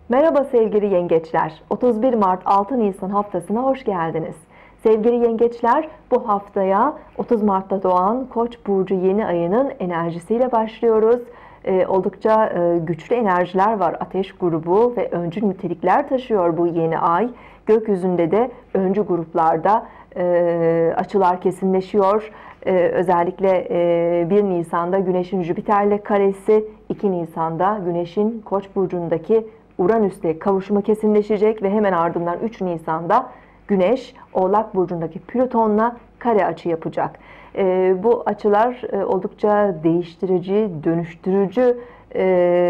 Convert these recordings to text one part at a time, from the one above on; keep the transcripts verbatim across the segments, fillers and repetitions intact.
Merhaba sevgili yengeçler. otuz bir Mart altı Nisan haftasına hoş geldiniz. Sevgili yengeçler, bu haftaya otuz Mart'ta doğan Koç burcu yeni ayının enerjisiyle başlıyoruz. Ee, oldukça e, güçlü enerjiler var. Ateş grubu ve öncü nitelikler taşıyor bu yeni ay. Gökyüzünde de öncü gruplarda e, açılar kesinleşiyor. Ee, özellikle e, bir Nisan'da Güneş'in Jüpiter'le karesi, iki Nisan'da Güneş'in Koç burcundaki Uranüs'le kavuşumu kesinleşecek ve hemen ardından üç Nisan'da Güneş Oğlak burcundaki Plüton'la kare açı yapacak. E, bu açılar e, oldukça değiştirici, dönüştürücü e,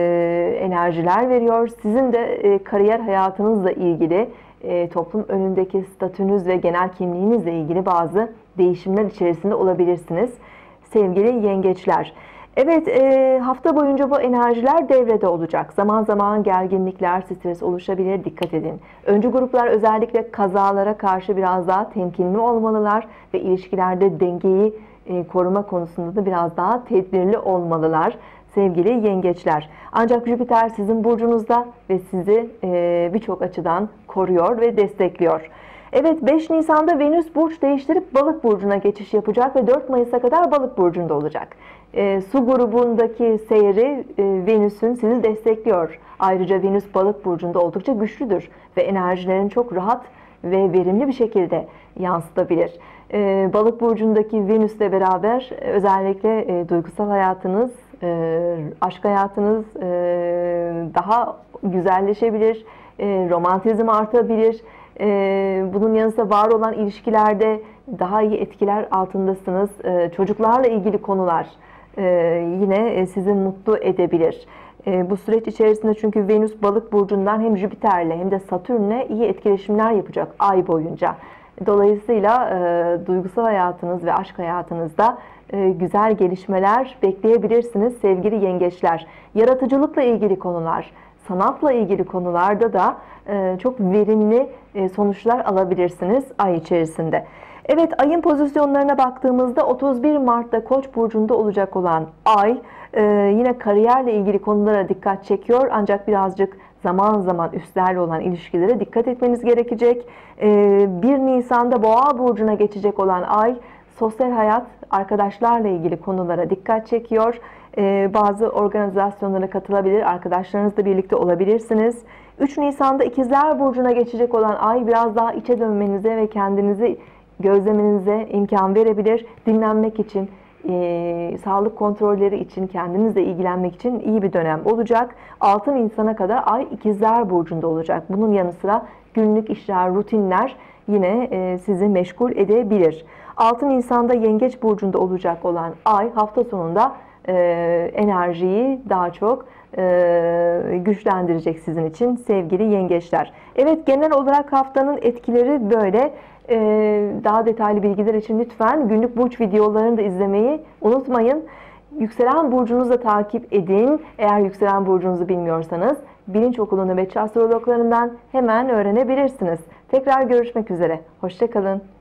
enerjiler veriyor. Sizin de e, kariyer hayatınızla ilgili, e, toplum önündeki statünüz ve genel kimliğinizle ilgili bazı değişimler içerisinde olabilirsiniz. Sevgili yengeçler. Evet, e, hafta boyunca bu enerjiler devrede olacak. Zaman zaman gerginlikler, stres oluşabilir. Dikkat edin. Öncü gruplar özellikle kazalara karşı biraz daha temkinli olmalılar ve ilişkilerde dengeyi e, koruma konusunda da biraz daha tedbirli olmalılar. Sevgili yengeçler. Ancak Jüpiter sizin burcunuzda ve sizi e, birçok açıdan koruyor ve destekliyor. Evet, beş Nisan'da Venüs burç değiştirip Balık burcuna geçiş yapacak ve dört Mayıs'a kadar Balık burcunda olacak. E, su grubundaki seyri e, Venüs'ün sizi destekliyor. Ayrıca Venüs Balık burcunda oldukça güçlüdür ve enerjilerin çok rahat ve verimli bir şekilde yansıtabilir. E, Balık burcundaki Venüs'le beraber e, özellikle e, duygusal hayatınız, e, aşk hayatınız e, daha güzelleşebilir, e, romantizm artabilir. Bunun yanı sıra var olan ilişkilerde daha iyi etkiler altındasınız. Çocuklarla ilgili konular yine sizi mutlu edebilir. Bu süreç içerisinde çünkü Venüs Balık burcundan hem Jüpiter'le hem de Satürn'le iyi etkileşimler yapacak ay boyunca. Dolayısıyla duygusal hayatınız ve aşk hayatınızda güzel gelişmeler bekleyebilirsiniz sevgili yengeçler. Yaratıcılıkla ilgili konular, sanatla ilgili konularda da çok verimli sonuçlar alabilirsiniz ay içerisinde. Evet, ayın pozisyonlarına baktığımızda otuz bir Mart'ta Koç burcunda olacak olan ay yine kariyerle ilgili konulara dikkat çekiyor. Ancak birazcık zaman zaman üstlerle olan ilişkilere dikkat etmeniz gerekecek. bir Nisan'da Boğa burcuna geçecek olan ay sosyal hayat, arkadaşlarla ilgili konulara dikkat çekiyor. Bazı organizasyonlara katılabilir, arkadaşlarınızla birlikte olabilirsiniz. üç Nisan'da İkizler burcuna geçecek olan ay biraz daha içe dönmenize ve kendinizi gözlemenize imkan verebilir. Dinlenmek için, e, sağlık kontrolleri için, kendinizle ilgilenmek için iyi bir dönem olacak. altı Nisan'a kadar ay İkizler burcunda olacak. Bunun yanı sıra günlük işler, rutinler yine e, sizi meşgul edebilir. altı Nisan'da Yengeç burcunda olacak olan ay hafta sonunda Ee, enerjiyi daha çok e, güçlendirecek sizin için sevgili yengeçler. Evet, genel olarak haftanın etkileri böyle. Ee, daha detaylı bilgiler için lütfen günlük burç videolarını da izlemeyi unutmayın. Yükselen burcunuzu da takip edin. Eğer yükselen burcunuzu bilmiyorsanız Bilinç Okulu nöbetçi astrologlarından hemen öğrenebilirsiniz. Tekrar görüşmek üzere. Hoşça kalın.